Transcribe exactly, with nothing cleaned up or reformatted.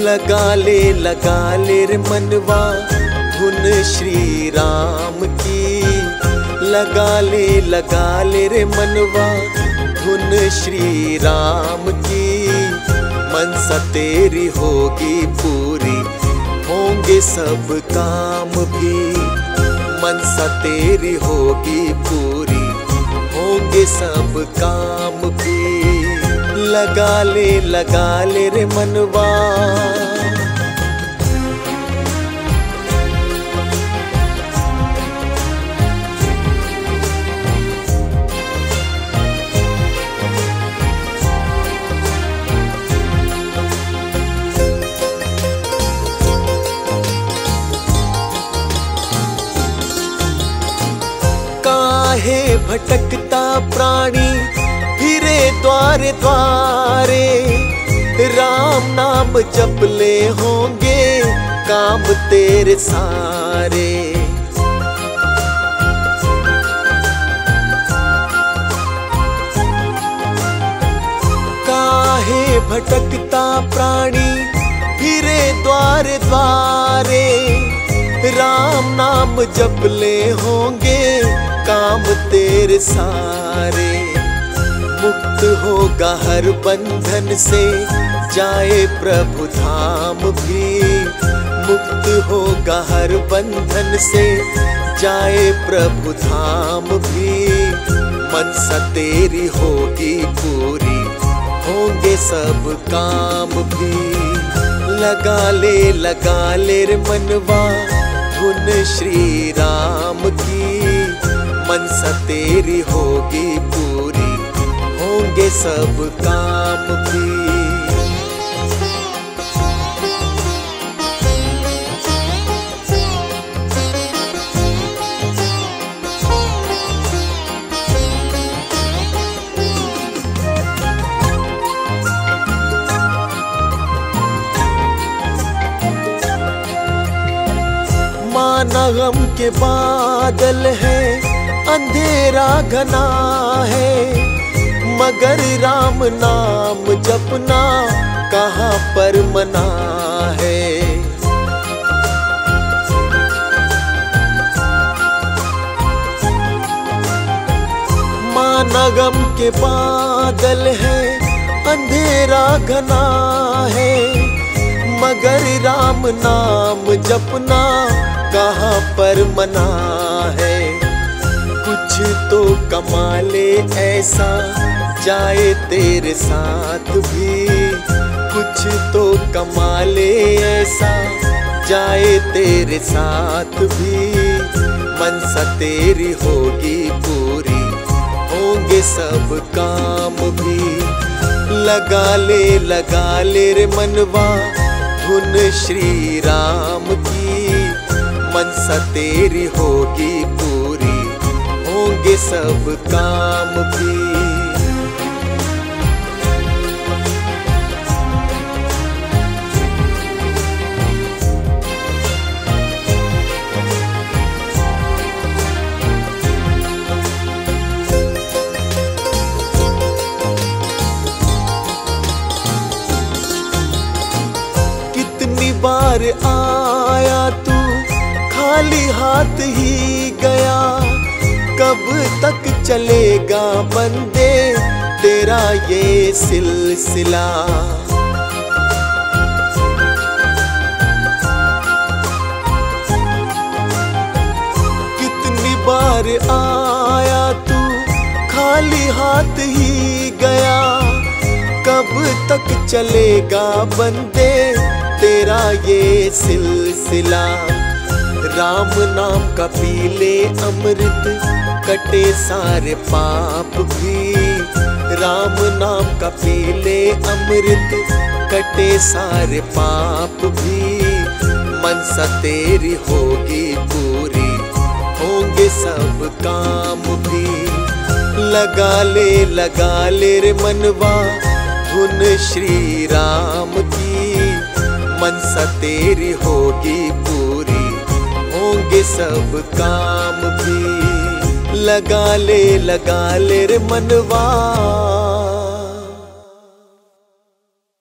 लगा ले लगा ले रे मनवा धुन श्री राम की, लगा ले लगा ले रे मनवा धुन श्री राम की। मनसा तेरी होगी पूरी, होंगे सब काम भी। मनसा तेरी होगी पूरी, होंगे सब काम भी। लगा ले लगा ले रे मनवा। काहे भटकता प्राणी फिरे द्वारे द्वारे, राम नाम जप ले होंगे काम तेरे सारे। काहे भटकता प्राणी फिरे द्वारे द्वारे, राम नाम जप ले होंगे काम तेरे सारे। मुक्त होगा हर बंधन से जाए प्रभु धाम भी। मुक्त होगा हर बंधन से जाए प्रभु धाम भी। मनसा तेरी होगी पूरी, होंगे सब काम भी। लगा ले लगा ले रे मनवा धुन श्री राम की। मनसा तेरी होगी पूरी, होंगे सब काम भी। माना गम के बादल है, अंधेरा घना है, मगर राम नाम जपना कहाँ पर मना है। माना गम के बादल है, अंधेरा घना है, मगर राम नाम जपना कहाँ पर मना है। कुछ तो कमाले ऐसा जाए तेरे साथ भी। कुछ तो कमाले ऐसा जाए तेरे साथ भी। मनसा तेरी होगी पूरी, होंगे सब काम भी। लगा ले लगा ले रे मनवा धुन श्री राम की। मनसा तेरी होगी पूरी, होंगे सब काम भी। कितनी बार आया तू खाली हाथ ही गया, कब तक चलेगा बंदे तेरा ये सिलसिला। कितनी बार आया तू खाली हाथ ही गया, कब तक चलेगा बंदे तेरा ये सिलसिला। राम नाम का पी ले अमृत, कटे सारे पाप भी। राम नाम का पी ले अमृत, कटे सारे पाप भी। मनसा तेरी होगी पूरी, होंगे सब काम भी। लगा ले लगा ले रे मनवा धुन श्री राम की। मनसा तेरी होगी पूरी, होंगे सब काम भी। लगा ले लगा ले रे मनवा।